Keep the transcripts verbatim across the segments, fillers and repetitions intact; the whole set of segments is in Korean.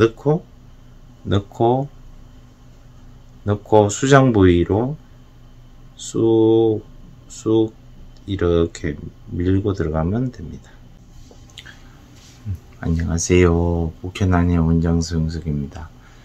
넣고 넣고 넣고 수장 부위로 쑥 쑥 이렇게 밀고 들어가면 됩니다. 음, 안녕하세요. 국현안의 원장수 영석입니다.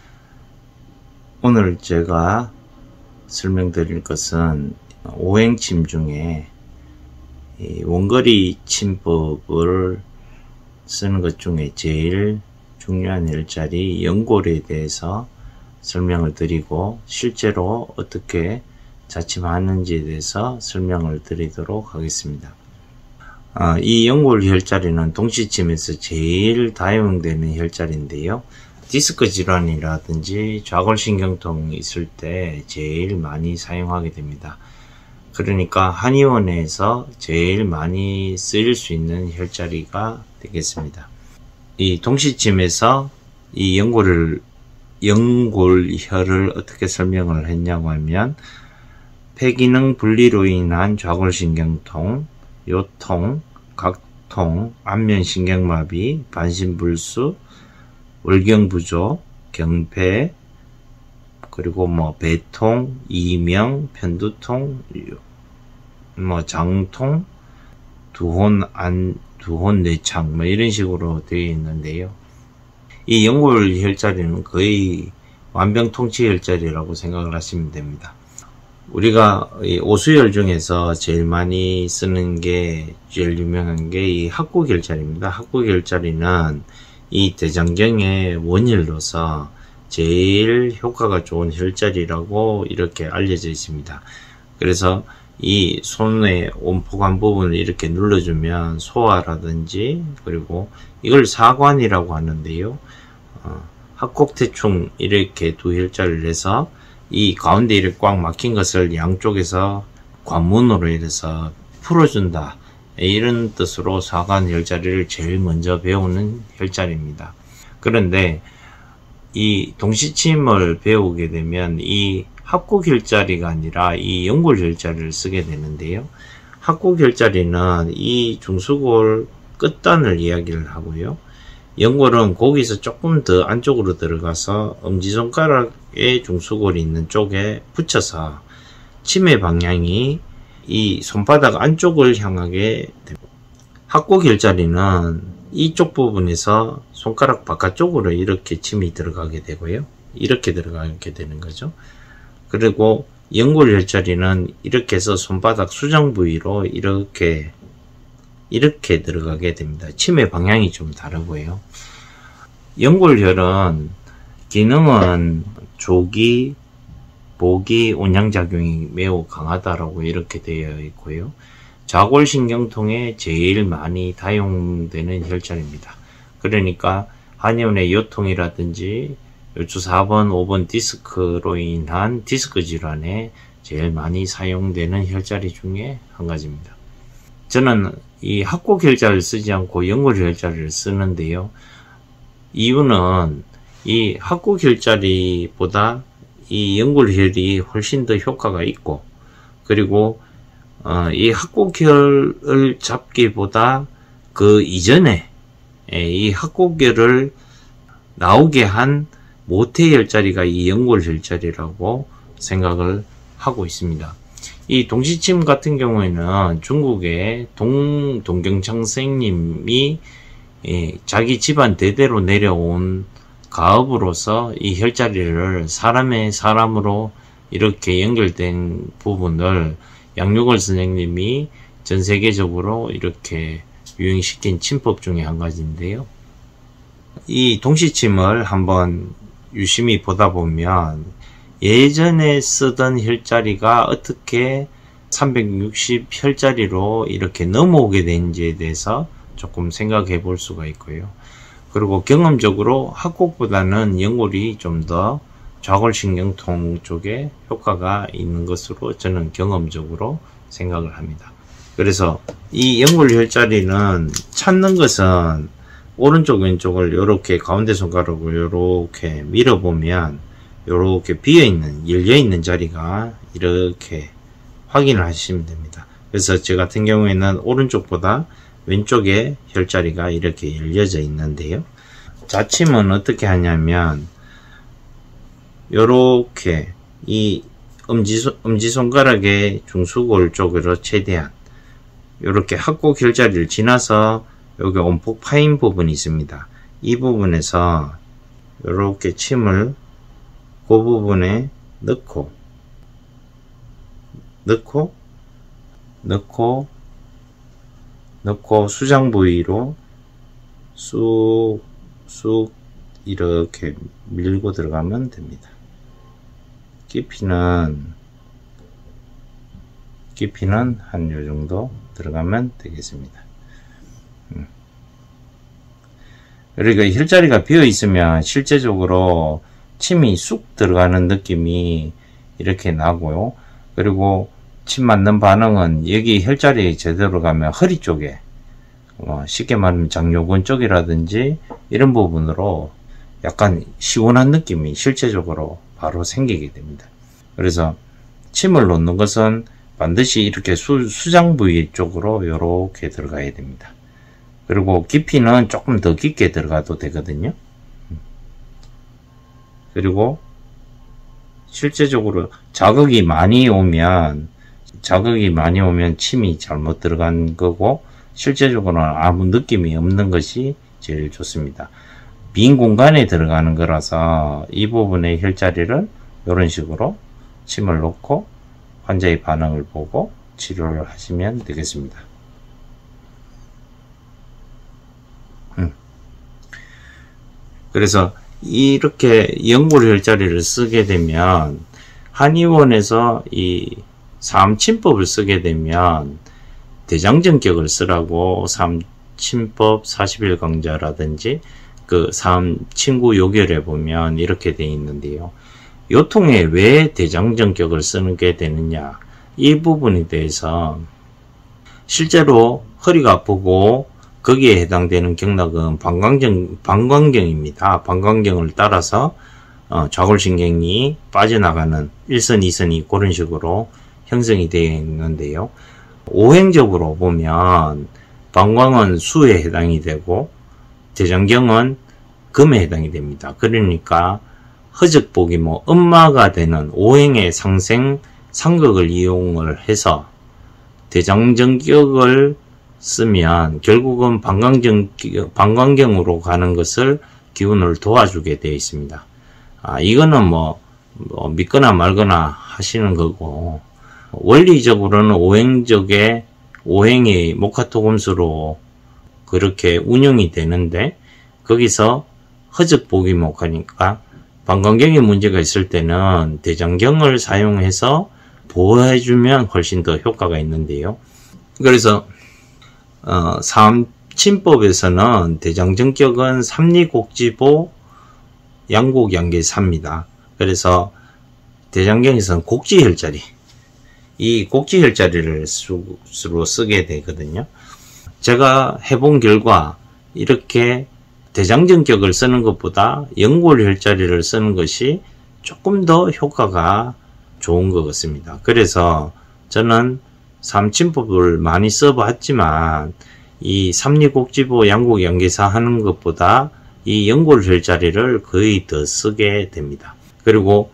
오늘 제가 설명드릴 것은 오행침 중에 이 원거리 침법을 쓰는 것 중에 제일 중요한 일자리 연골에 대해서 설명을 드리고 실제로 어떻게 자침하는지에 대해서 설명을 드리도록 하겠습니다. 어, 이 연골 혈자리는 동시침에서 제일 다용되는 혈자리인데요. 디스크 질환이라든지 좌골신경통이 있을 때 제일 많이 사용하게 됩니다. 그러니까 한의원에서 제일 많이 쓰일 수 있는 혈자리가 되겠습니다. 이 동시침에서 이 연골을 연골혈을 어떻게 설명을 했냐고 하면 폐기능 분리로 인한 좌골신경통, 요통, 각통, 안면신경마비, 반신불수, 월경부조, 경패, 그리고 뭐 배통, 이명, 편두통, 뭐 장통, 두혼 안, 두혼 뇌창 뭐 이런 식으로 되어 있는데요. 이 연골 혈자리는 거의 완병통치 혈자리라고 생각을 하시면 됩니다. 우리가 이 오수혈 중에서 제일 많이 쓰는 게 제일 유명한 게 이 합국 혈자리입니다. 합국 혈자리는 이 대장경의 원혈로서 제일 효과가 좋은 혈자리라고 이렇게 알려져 있습니다. 그래서 이 손의 온폭한 부분을 이렇게 눌러주면 소화라든지, 그리고 이걸 사관이라고 하는데요. 어, 합곡대충 이렇게 두 혈자리를 해서 이 가운데 이렇게 꽉 막힌 것을 양쪽에서 관문으로 이래서 풀어준다, 이런 뜻으로 사관 혈자리를 제일 먼저 배우는 혈자리입니다. 그런데 이 동시침을 배우게 되면 이 합국 혈자리가 아니라 이 연골 혈자리를 쓰게 되는데요. 합국 혈자리는 이 중수골 끝단을 이야기를 하고요. 연골은 거기서 조금 더 안쪽으로 들어가서 엄지손가락에 중수골이 있는 쪽에 붙여서 침의 방향이 이 손바닥 안쪽을 향하게 됩니다. 합국 혈자리는 이쪽 부분에서 손가락 바깥쪽으로 이렇게 침이 들어가게 되고요. 이렇게 들어가게 되는 거죠. 그리고 연골 혈자리는 이렇게 해서 손바닥 수정 부위로 이렇게 이렇게 들어가게 됩니다. 침의 방향이 좀 다르고요. 연골혈은 기능은 조기, 보기, 온양작용이 매우 강하다라고 이렇게 되어 있고요. 좌골신경통에 제일 많이 다용되는 혈자리입니다. 그러니까 한의원의 요통이라든지 요추 사 번, 오 번 디스크로 인한 디스크 질환에 제일 많이 사용되는 혈자리 중에 한 가지입니다. 저는 이 합국 혈자리를 쓰지 않고 연골 혈자리를 쓰는데요. 이유는 이 합국 혈자리보다 이 연골혈이 훨씬 더 효과가 있고, 그리고 어, 이 합국혈을 잡기보다 그 이전에 이 합국혈을 나오게 한 모태 혈자리가 이 연골 혈자리라고 생각을 하고 있습니다. 이 동시침 같은 경우에는 중국의 동, 동경창 선생님이 예, 자기 집안 대대로 내려온 가업으로서 이 혈자리를 사람의 사람으로 이렇게 연결된 부분을 양육월 선생님이 전 세계적으로 이렇게 유행시킨 침법 중에 한 가지인데요. 이 동시침을 한번 유심히 보다 보면 예전에 쓰던 혈자리가 어떻게 삼백육십 혈자리로 이렇게 넘어오게 된지에 대해서 조금 생각해 볼 수가 있고요. 그리고 경험적으로 합국보다는 연골이 좀 더 좌골신경통 쪽에 효과가 있는 것으로 저는 경험적으로 생각을 합니다. 그래서 이 연골 혈자리는 찾는 것은 오른쪽 왼쪽을 이렇게 가운데 손가락으로 이렇게 밀어보면 이렇게 비어있는, 열려있는 자리가 이렇게 확인을 하시면 됩니다. 그래서 저 같은 경우에는 오른쪽보다 왼쪽에 혈자리가 이렇게 열려져 있는데요. 자침은 어떻게 하냐면 요렇게 이 엄지손, 엄지손가락의 중수골 쪽으로 최대한 요렇게 합곡 혈자리를 지나서 여기 온폭 파인 부분이 있습니다. 이 부분에서 요렇게 침을 그 부분에 넣고 넣고 넣고 넣고 수장 부위로 쑥 쑥 이렇게 밀고 들어가면 됩니다. 깊이는 깊이는 한 요 정도 들어가면 되겠습니다. 음. 그러니까 혈자리가 비어 있으면 실제적으로 침이 쑥 들어가는 느낌이 이렇게 나고요. 그리고 침 맞는 반응은 여기 혈자리 제대로 가면 허리 쪽에 어, 쉽게 말하면 장요근 쪽이라든지 이런 부분으로 약간 시원한 느낌이 실제적으로 바로 생기게 됩니다. 그래서 침을 놓는 것은 반드시 이렇게 수, 수장 부위 쪽으로 이렇게 들어가야 됩니다. 그리고 깊이는 조금 더 깊게 들어가도 되거든요. 그리고 실제적으로 자극이 많이 오면 자극이 많이 오면 침이 잘못 들어간 거고 실제적으로는 아무 느낌이 없는 것이 제일 좋습니다. 빈 공간에 들어가는 거라서 이 부분의 혈자리를 이런 식으로 침을 놓고 환자의 반응을 보고 치료를 하시면 되겠습니다. 음. 그래서 이렇게 연골 혈자리를 쓰게 되면 한의원에서 이 삼침법을 쓰게 되면 대장전격을 쓰라고 삼침법 사십 일 강좌라든지 그 삼침구 요결에 보면 이렇게 되어 있는데요. 요통에 왜 대장전격을 쓰는 게 되느냐, 이 부분에 대해서 실제로 허리가 아프고 거기에 해당되는 경락은 방광경, 방광경입니다. 방광경을 따라서 어, 좌골신경이 빠져나가는 일선, 이선이 그런 식으로 형성이 되어 있는데요. 오행적으로 보면 방광은 수에 해당이 되고 대장경은 금에 해당이 됩니다. 그러니까 허적복이 뭐 음마가 되는 오행의 상생 상극을 이용을 해서 대장전격을 쓰면 결국은 방광경, 방광경으로 가는 것을 기운을 도와주게 되어 있습니다. 아, 이거는 뭐, 뭐 믿거나 말거나 하시는 거고, 원리적으로는 오행적의 오행이 목화토금수로 그렇게 운영이 되는데 거기서 허적복이 목하니까 방광경에 문제가 있을 때는 대장경을 사용해서 보호해주면 훨씬 더 효과가 있는데요. 그래서 어, 삼침법에서는 대장전격은 삼리곡지보 양곡양계사입니다. 그래서 대장경에서는 곡지혈자리, 이 곡지혈자리를 수로 쓰게 되거든요. 제가 해본 결과 이렇게 대장전격을 쓰는 것보다 연골혈자리를 쓰는 것이 조금 더 효과가 좋은 것 같습니다. 그래서 저는 삼침법을 많이 써봤지만 이 삼리곡지보 양곡양계사 하는 것보다 이 연골혈자리를 거의 더 쓰게 됩니다. 그리고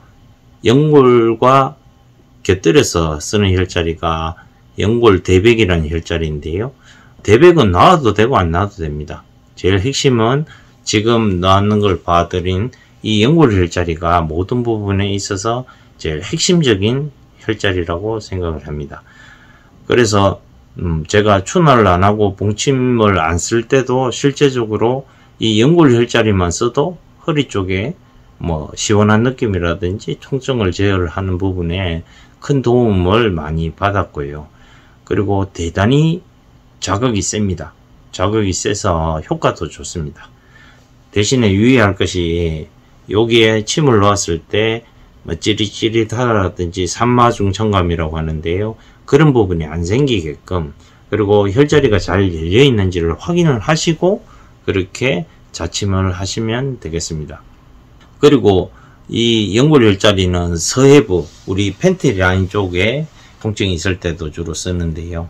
연골과 곁들여서 쓰는 혈자리가 연골대백이라는 혈자리인데요. 대백은 나와도 되고 안 나와도 됩니다. 제일 핵심은 지금 나왔는 걸 봐드린 이 연골혈자리가 모든 부분에 있어서 제일 핵심적인 혈자리라고 생각을 합니다. 그래서 음 제가 추나를 안 하고 봉침을 안 쓸 때도 실제적으로 이 연골혈자리만 써도 허리 쪽에 뭐 시원한 느낌이라든지 통증을 제어하는 부분에 큰 도움을 많이 받았고요. 그리고 대단히 자극이 셉니다. 자극이 세서 효과도 좋습니다. 대신에 유의할 것이 여기에 침을 놓았을 때 뭐 찌릿찌릿하다든지 산마중천감이라고 하는데요. 그런 부분이 안 생기게끔, 그리고 혈자리가 잘 열려 있는지를 확인을 하시고 그렇게 자침을 하시면 되겠습니다. 그리고 이 연골혈자리는 서해부, 우리 팬티 라인 쪽에 통증이 있을 때도 주로 쓰는데요.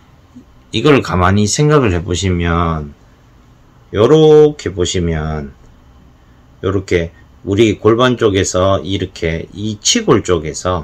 이걸 가만히 생각을 해보시면, 요렇게 보시면 요렇게 우리 골반 쪽에서 이렇게 이 치골 쪽에서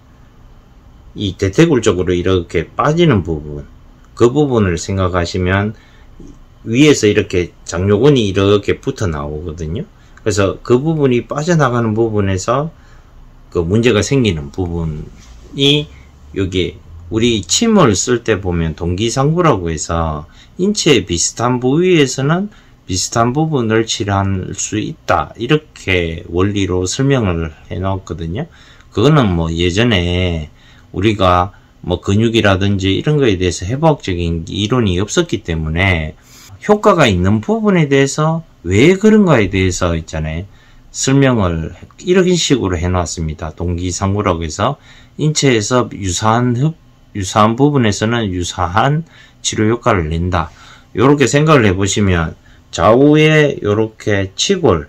이 대퇴골 쪽으로 이렇게 빠지는 부분, 그 부분을 생각하시면 위에서 이렇게 장요근이 이렇게 붙어 나오거든요. 그래서 그 부분이 빠져나가는 부분에서 그 문제가 생기는 부분이 여기 우리 침을 쓸 때 보면 동기상부라고 해서 인체의 비슷한 부위에서는 비슷한 부분을 칠할 수 있다, 이렇게 원리로 설명을 해 놓았거든요. 그거는 뭐 예전에 우리가 뭐 근육이라든지 이런 거에 대해서 해부학적인 이론이 없었기 때문에 효과가 있는 부분에 대해서 왜 그런가에 대해서 있잖아요, 설명을 이런 식으로 해 놨습니다. 동기상부라고 해서 인체에서 유사한 흡, 유사한 부분에서는 유사한 치료 효과를 낸다, 요렇게 생각을 해 보시면 좌우에 요렇게 치골,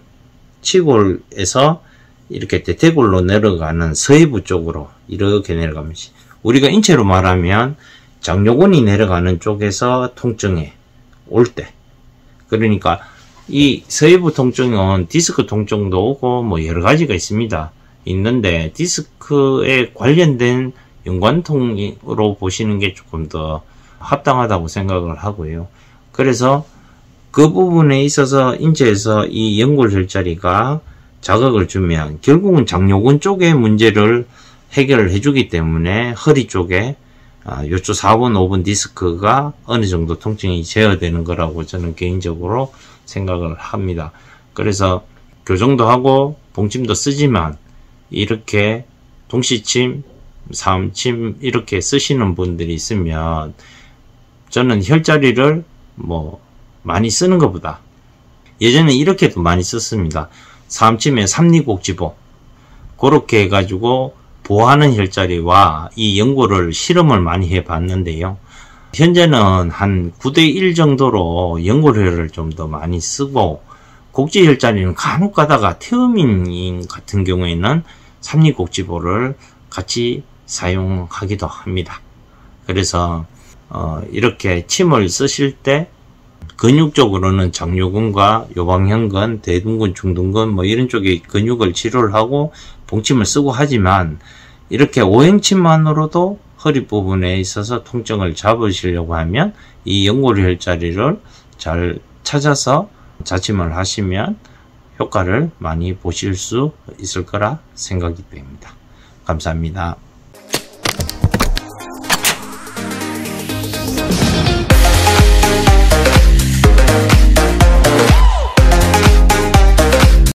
치골에서 이렇게 대퇴골로 내려가는 서해부 쪽으로 이렇게 내려가면, 우리가 인체로 말하면 장요근이 내려가는 쪽에서 통증이 올 때, 그러니까 이 서해부 통증은 디스크 통증도 오고 뭐 여러 가지가 있습니다. 있는데 디스크에 관련된 연관통으로 보시는 게 조금 더 합당하다고 생각을 하고요. 그래서 그 부분에 있어서 인체에서 이 연골혈자리가 자극을 주면 결국은 장요근 쪽의 문제를 해결을 해주기 때문에 허리 쪽에 요쪽 사 번, 오 번 디스크가 어느 정도 통증이 제어되는 거라고 저는 개인적으로 생각을 합니다. 그래서 교정도 하고 봉침도 쓰지만 이렇게 동시침, 삼침 이렇게 쓰시는 분들이 있으면 저는 혈자리를 뭐 많이 쓰는 것보다, 예전에 이렇게도 많이 썼습니다. 삼침에 삼리곡지보 그렇게 해가지고 보하는 혈자리와 이 연골을 실험을 많이 해 봤는데요. 현재는 한 구 대 일 정도로 연골혈을 좀 더 많이 쓰고, 곡지혈자리는 간혹 가다가 태음인 같은 경우에는 삼리곡지보를 같이 사용하기도 합니다. 그래서 어 이렇게 침을 쓰실 때 근육적으로는 장요근과 요방형근, 대둔근, 중둔근 뭐 이런 쪽의 근육을 치료를 하고 봉침을 쓰고 하지만, 이렇게 오행침만으로도 허리 부분에 있어서 통증을 잡으시려고 하면 이 연골혈자리를 잘 찾아서 자침을 하시면 효과를 많이 보실 수 있을 거라 생각이 됩니다. 감사합니다.